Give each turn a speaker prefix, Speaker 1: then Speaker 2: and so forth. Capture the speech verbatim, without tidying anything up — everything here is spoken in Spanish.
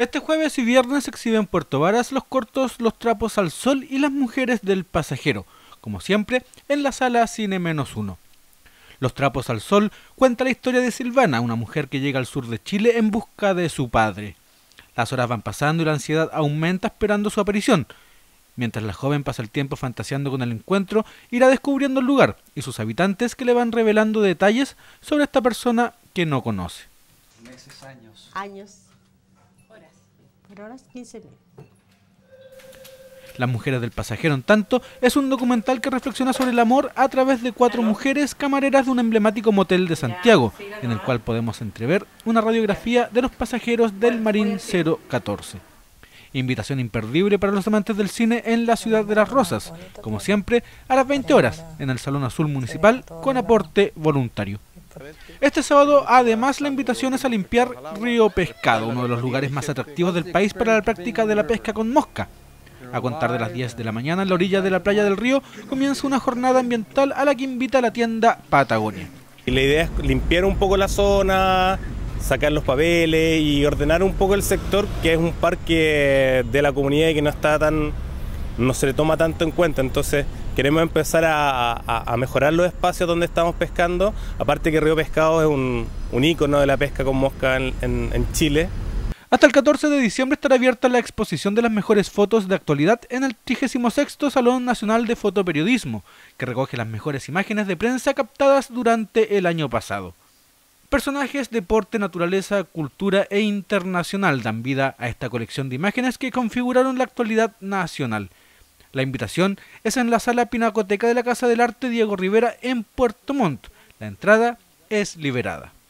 Speaker 1: Este jueves y viernes se exhiben en Puerto Varas los cortos Los trapos al sol y Las mujeres del pasajero, como siempre en la sala Cine Menos Uno. Los trapos al sol cuenta la historia de Silvana, una mujer que llega al sur de Chile en busca de su padre. Las horas van pasando y la ansiedad aumenta esperando su aparición. Mientras la joven pasa el tiempo fantaseando con el encuentro, irá descubriendo el lugar y sus habitantes que le van revelando detalles sobre esta persona que no conoce.
Speaker 2: Meses, años.
Speaker 3: Años. Horas. Por horas, quince mil.
Speaker 1: Las mujeres del pasajero, en tanto, es un documental que reflexiona sobre el amor a través de cuatro mujeres camareras de un emblemático motel de Santiago, en el cual podemos entrever una radiografía de los pasajeros del Marín cero catorce. Invitación imperdible para los amantes del cine en la ciudad de Las Rosas, como siempre, a las veinte horas, en el Salón Azul Municipal, con aporte voluntario. Este sábado, además, la invitación es a limpiar Río Pescado, uno de los lugares más atractivos del país para la práctica de la pesca con mosca. A contar de las diez de la mañana, en la orilla de la playa del río, comienza una jornada ambiental a la que invita la tienda Patagonia.
Speaker 4: Y la idea es limpiar un poco la zona, sacar los papeles y ordenar un poco el sector, que es un parque de la comunidad y que no está tan, no se le toma tanto en cuenta. Entonces queremos empezar a, a, a mejorar los espacios donde estamos pescando. Aparte que Río Pescado es un, un ícono de la pesca con mosca en, en, en Chile.
Speaker 1: Hasta el catorce de diciembre estará abierta la exposición de las mejores fotos de actualidad en el trigésimo sexto Salón Nacional de Fotoperiodismo, que recoge las mejores imágenes de prensa captadas durante el año pasado. Personajes, deporte, naturaleza, cultura e internacional dan vida a esta colección de imágenes que configuraron la actualidad nacional. La invitación es en la Sala Pinacoteca de la Casa del Arte Diego Rivera en Puerto Montt. La entrada es liberada.